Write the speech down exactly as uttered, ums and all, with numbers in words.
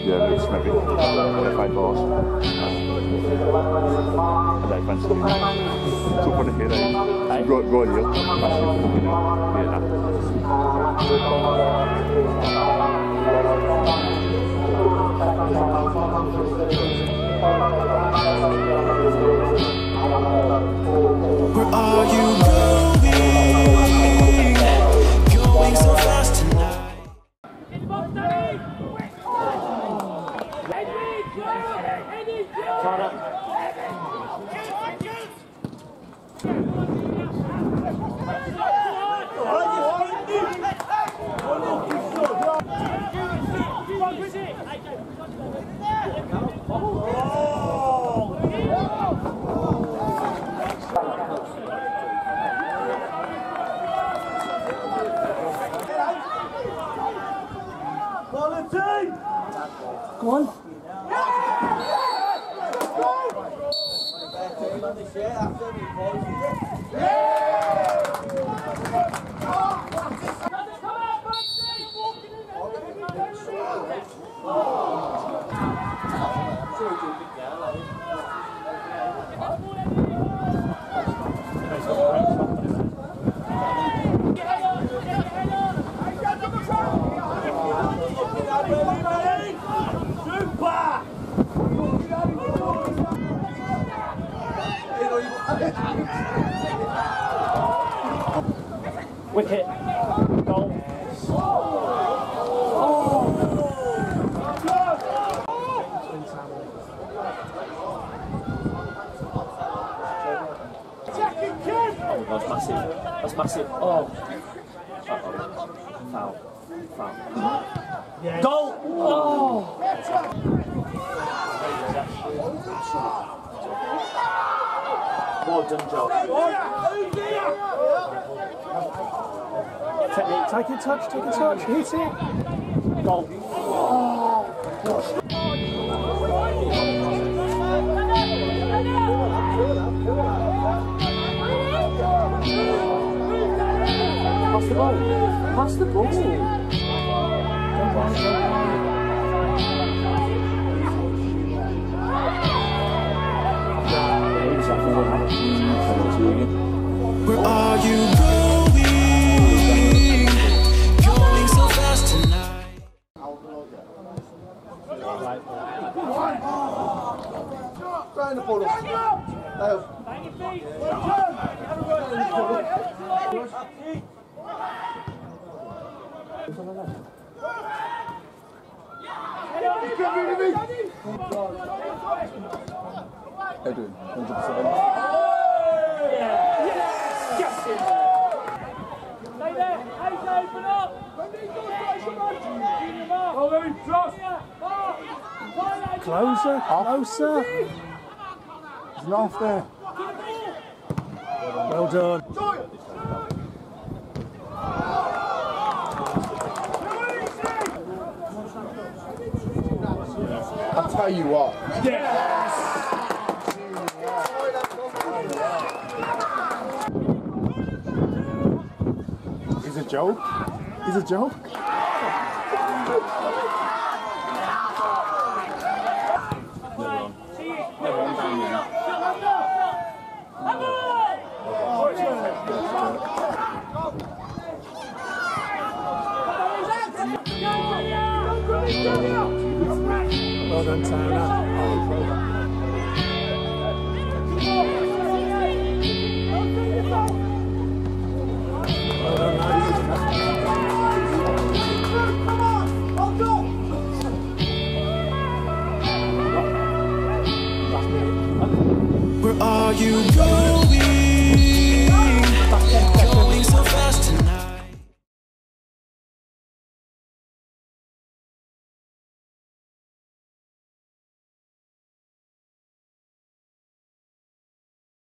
Yeah, it's maybe yeah, five balls. And then eventually, so for the hero, go go here, yeah, where are you going? Going so fast tonight. Go on. Wicket. Goal. Oh, that's massive. That's massive. Oh. Uh-oh. Foul. Foul. Goal! Oh! Well done, Joe. Technique. Take a touch, take a touch. Hit it. Goal. Oh. Pass the ball. Pass the ball. Where are you going? Going so fast tonight. Trying to pull us. Edwin, one hundred percent. Stay there. Hey, open up. Closer, closer. There's an off there. Well done. I'll tell you what. Yes. It's a joke. It's a joke. Well done, Tana. Well done, lads. Where are you going?